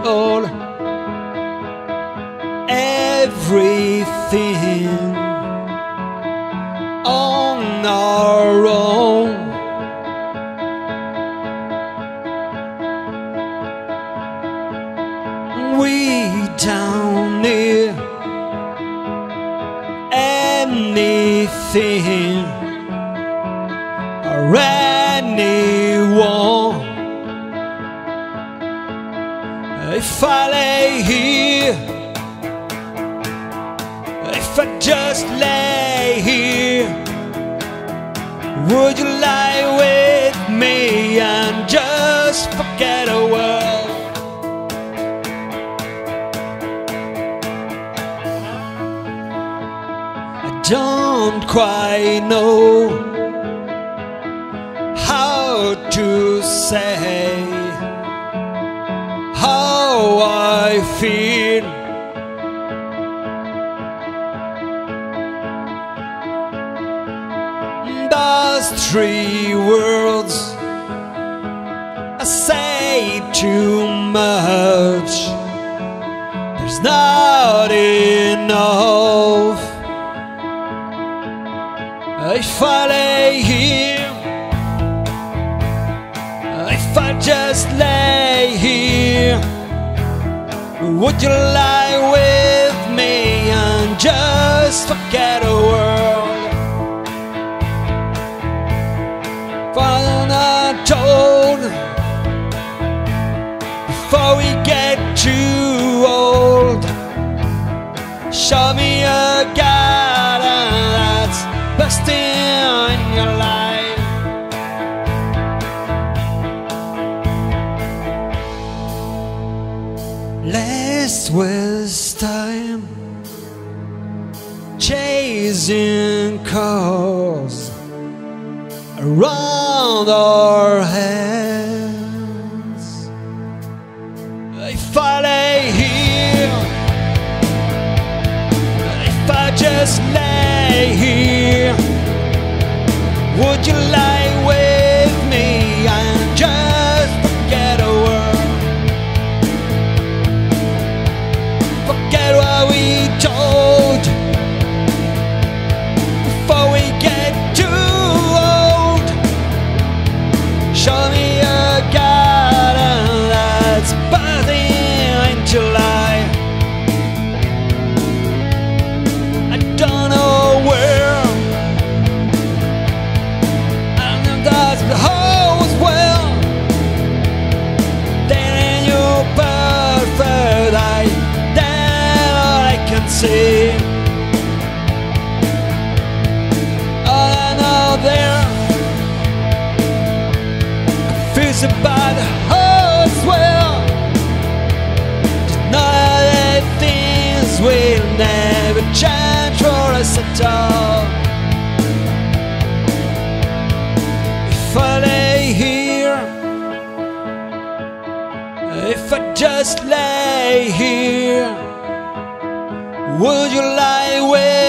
all, everything on our own. We don't need anything or anyone. If I lay here, if I just lay here, would you lie with me and just forget a world? I don't quite know how to say how I feel. Those three words I say too much. There's not enough. If I lay here, if I just lay here, would you lie with me and just forget a world? For I'm told, before we get too old, show me a God that's busting in your life. Let's waste time chasing cars around our heads. If I lay here, if I just lay here, would you lie with me and just forget a world? Forget what we told before we get too old. Show me a garden that's buzzing into life. I don't know where, and that's the whole as well. Then in your perfect eye, then all I can see. All I know there, confused about the whole as well. Just know that things will never change for us at all. If I lay here, if I just lay here, would you lie with